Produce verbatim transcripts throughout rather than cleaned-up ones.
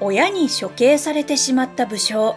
親に処刑されてしまった武将。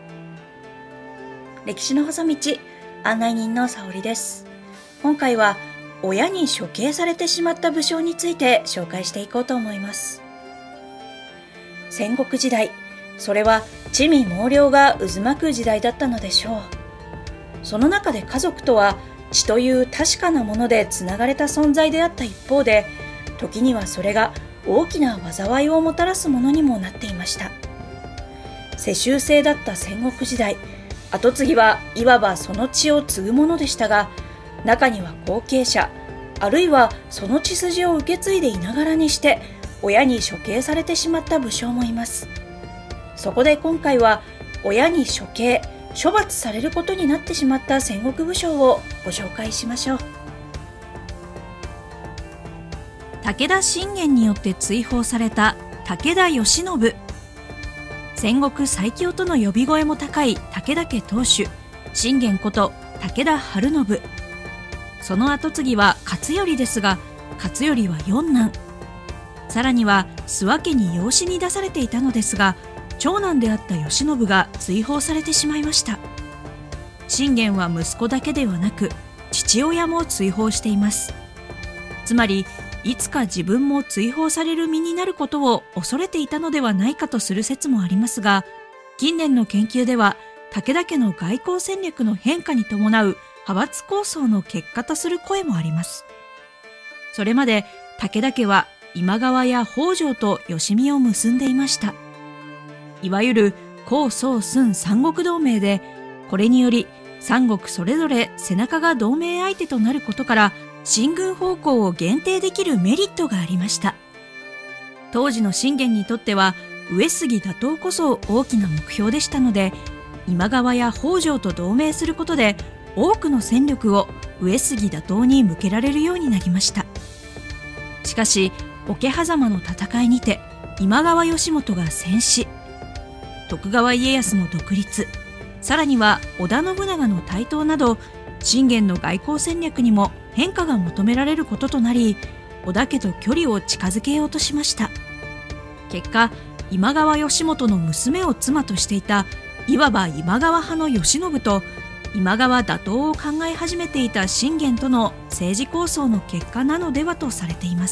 歴史の細道、案内人の沙織です。今回は親に処刑されてしまった武将について紹介していこうと思います。戦国時代、それは魑魅魍魎が渦巻く時代だったのでしょう。その中で家族とは血という確かなものでつながれた存在であった一方で、時にはそれが大きな災いをもたらすものにもなっていました。世襲制だった戦国時代、跡継ぎはいわばその血を継ぐものでしたが、中には後継者、あるいはその血筋を受け継いでいながらにして親に処刑されてしまった武将もいます。そこで今回は親に処刑、処罰されることになってしまった戦国武将をご紹介しましょう。 武田信玄によって追放された武田慶喜。戦国最強との呼び声も高い武田家当主、信玄こと武田晴信。その跡継ぎは勝頼ですが、勝頼は四男。さらには諏訪家に養子に出されていたのですが、長男であった慶喜が追放されてしまいました。信玄は息子だけではなく、父親も追放しています。つまり、いつか自分も追放される身になることを恐れていたのではないかとする説もありますが、近年の研究では武田家の外交戦略の変化に伴う派閥抗争の結果とする声もあります。それまで武田家は今川や北条とよみを結んでいました。いわゆる公曹孫三国同盟で、これにより三国それぞれ背中が同盟相手となることから進軍方向を限定できるメリットがありました。当時の信玄にとっては上杉打倒こそ大きな目標でしたので、今川や北条と同盟することで多くの戦力を上杉打倒に向けられるようになりました。しかし桶狭間の戦いにて今川義元が戦死、徳川家康の独立、さらには織田信長の台頭など信玄の外交戦略にも変化が求められることとなり、織田家と距離を近づけようとしました。結果、今川義元の娘を妻としていたいわば今川派の慶喜と今川打倒を考え始めていた信玄との政治抗争の結果なのではとされています。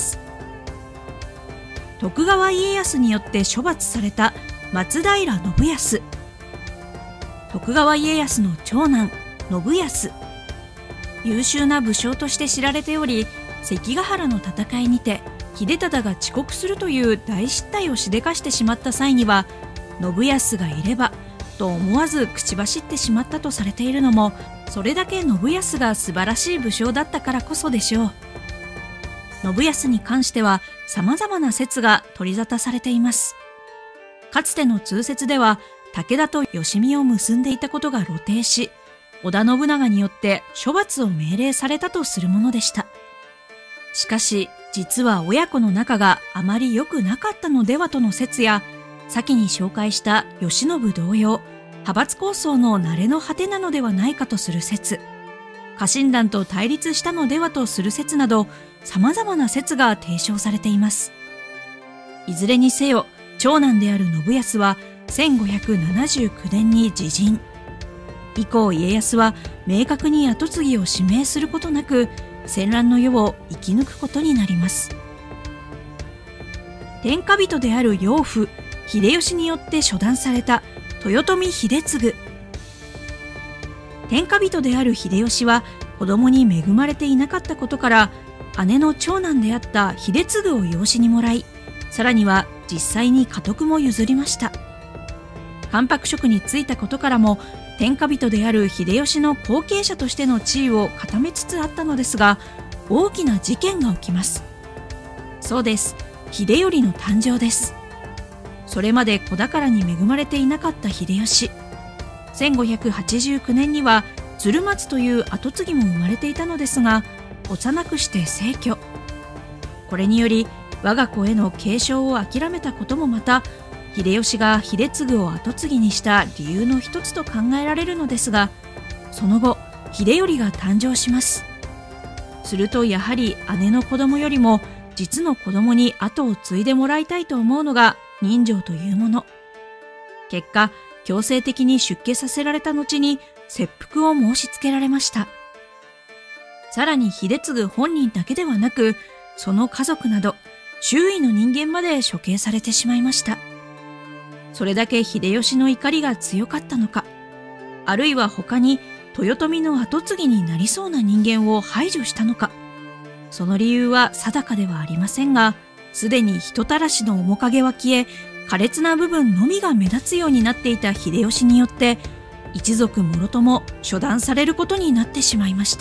徳川家康によって処罰された松平信康。徳川家康の長男信康。優秀な武将として知られており、関ヶ原の戦いにて秀忠が遅刻するという大失態をしでかしてしまった際には、信康がいればと思わず口走ってしまったとされているのも、それだけ信康が素晴らしい武将だったからこそでしょう。信康に関しては様々な説が取り沙汰されています。かつての通説では武田とよしみを結んでいたことが露呈し、織田信長によって処罰を命令されたとするものでした。しかし実は親子の仲があまり良くなかったのではとの説や、先に紹介した慶喜同様派閥抗争の慣れの果てなのではないかとする説、家臣団と対立したのではとする説など、様々な説が提唱されています。いずれにせよ、長男である信康はせんごひゃくななじゅうきゅうねんに自刃。以降家康は明確に跡継ぎを指名することなく、戦乱の世を生き抜くことになります。天下人である養父秀吉によって処断された豊臣秀次。天下人である秀吉は子供に恵まれていなかったことから、姉の長男であった秀次を養子にもらい、さらには実際に家督も譲りました。関白職に就いたことからも、天下人である秀吉の後継者としての地位を固めつつあったのですが、大きな事件が起きます。そうです、秀頼の誕生です。それまで子宝に恵まれていなかった秀吉。せんごひゃくはちじゅうきゅうねんには鶴松という跡継ぎも生まれていたのですが、幼くして逝去。これにより我が子への継承を諦めたこともまた、秀吉が秀次を跡継ぎにした理由の一つと考えられるのですが、その後秀頼が誕生します。するとやはり姉の子供よりも実の子供に後を継いでもらいたいと思うのが人情というもの。結果、強制的に出家させられた後に切腹を申し付けられました。さらに秀次本人だけではなく、その家族など周囲の人間まで処刑されてしまいました。それだけ秀吉の怒りが強かったのか、あるいは他に豊臣の跡継ぎになりそうな人間を排除したのか、その理由は定かではありませんが、すでに人たらしの面影は消え、苛烈な部分のみが目立つようになっていた秀吉によって、一族もろとも処断されることになってしまいました。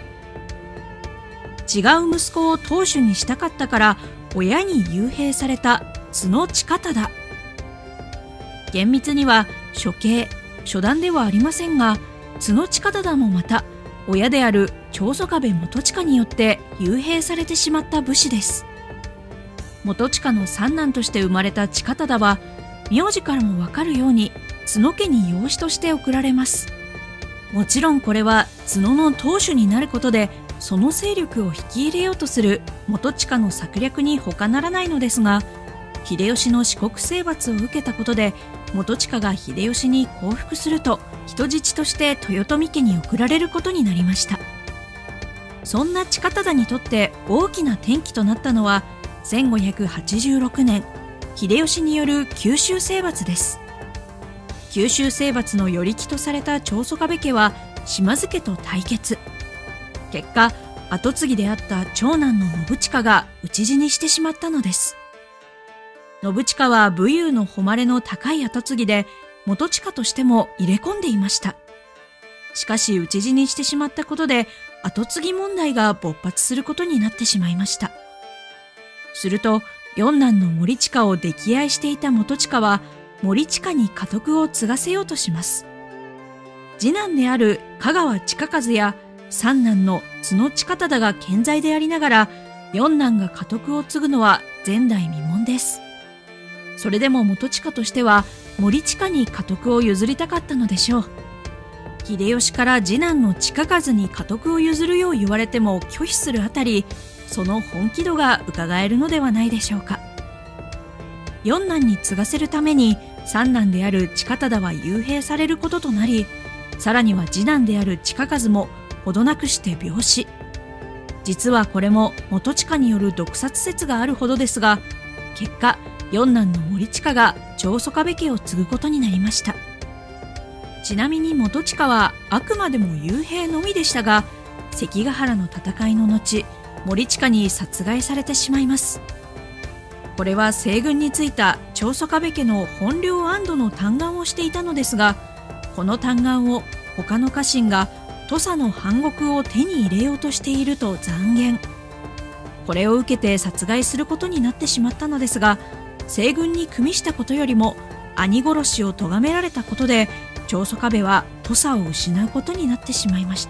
違う息子を当主にしたかったから親に幽閉された角近忠。厳密には処刑、処断ではありませんが、角近忠もまた親である長宗我部元親によって幽閉されてしまった武士です。元親の三男として生まれた近忠は、名字からもわかるように角家に養子として送られます。もちろんこれは角の当主になることでその勢力を引き入れようとする元親の策略に他ならないのですが、秀吉の四国征伐を受けたことで元親が秀吉に降伏すると、人質として豊臣家に送られることになりました。そんな近忠にとって大きな転機となったのはせんごひゃくはちじゅうろくねん、秀吉による九州征伐です。九州征伐の与力とされた長宗我部家は島津家と対決。結果、跡継ぎであった長男の信親が討ち死にしてしまったのです。信親は武勇の誉れの高い跡継ぎで、元親としても入れ込んでいました。しかし討ち死にしてしまったことで、跡継ぎ問題が勃発することになってしまいました。すると、四男の森親を溺愛していた元親は、森親に家督を継がせようとします。次男である香川親和や三男の角近忠が健在でありながら、四男が家督を継ぐのは前代未聞です。それでも元親としては森親に家督を譲りたかったのでしょう。秀吉から次男の親和に家督を譲るよう言われても拒否するあたり、その本気度が伺えるのではないでしょうか。四男に継がせるために三男である近忠は幽閉されることとなり、さらには次男である親和もほどなくして病死。実はこれも元親による毒殺説があるほどですが、結果四男の森親が長宗我部家を継ぐことになりました。ちなみに元親はあくまでも幽閉のみでしたが、関ヶ原の戦いの後、森親に殺害されてしまいます。これは西軍についた長宗我部家の本領安堵の嘆願をしていたのですが、この嘆願を他の家臣が土佐の藩国を手に入れようとしていると讒言。これを受けて殺害することになってしまったのですが、西軍に組みしたことよりも兄殺しを咎められたことで、長宗我部は土佐を失うことになってしまいました。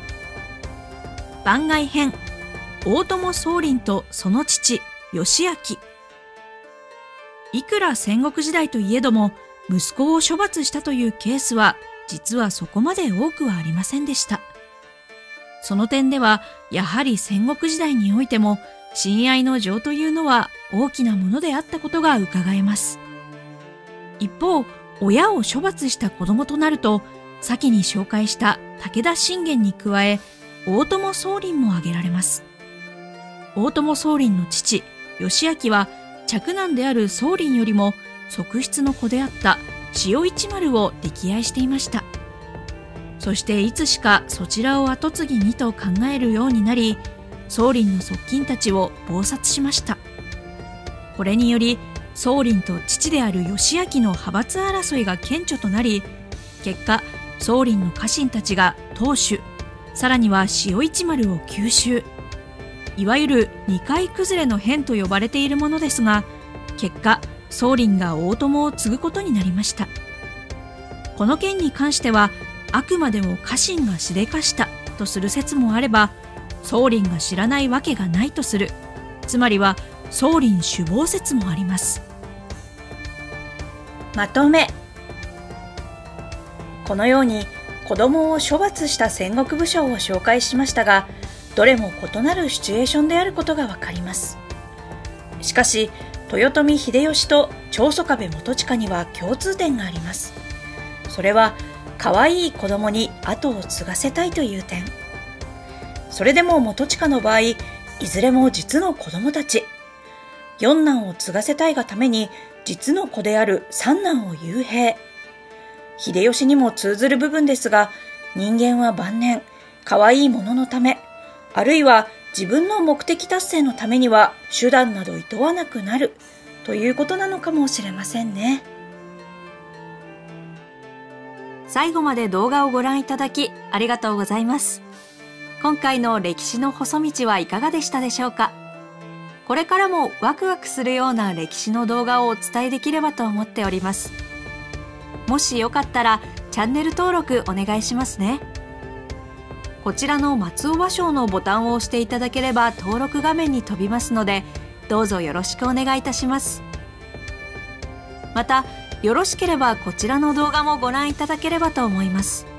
番外編、大友宗麟とその父義明。いくら戦国時代といえども、息子を処罰したというケースは実はそこまで多くはありませんでした。その点ではやはり戦国時代においても親愛の情というのは大きなものであったことがうかがえます。一方、親を処罰した子供となると、先に紹介した武田信玄に加え、大友宗麟も挙げられます。大友宗麟の父義明は嫡男である宗麟よりも側室の子であった塩一丸を溺愛していました。そしていつしかそちらを跡継ぎにと考えるようになり、宗麟の側近たちを謀殺しました。これにより宗麟と父である義明の派閥争いが顕著となり、結果宗麟の家臣たちが当主、さらには塩一丸を吸収。いわゆる二階崩れの変と呼ばれているものですが、結果宗麟が大友を継ぐことになりました。この件に関してはあくまでも家臣がしでかしたとする説もあれば、宗麟が知らないわけがないとする、つまりは宗麟首謀説もあります。 まとめ。このように子供を処罰した戦国武将を紹介しましたが、どれも異なるシチュエーションであることがわかります。しかし豊臣秀吉と長宗我部元親には共通点があります。それは可愛い子供に後を継がせたいという点。それでも元親の場合、いずれも実の子供たち。四男を継がせたいがために実の子である三男を幽閉。秀吉にも通ずる部分ですが、人間は晩年、可愛いもののため、あるいは自分の目的達成のためには手段など厭わなくなるということなのかもしれませんね。 最後まで動画をご覧いただきありがとうございます。今回の歴史の細道はいかがでしたでしょうか。これからもワクワクするような歴史の動画をお伝えできればと思っております。もしよかったらチャンネル登録お願いしますね。こちらの松尾芭蕉のボタンを押していただければ登録画面に飛びますので、どうぞよろしくお願いいたします。また、よろしければこちらの動画もご覧いただければと思います。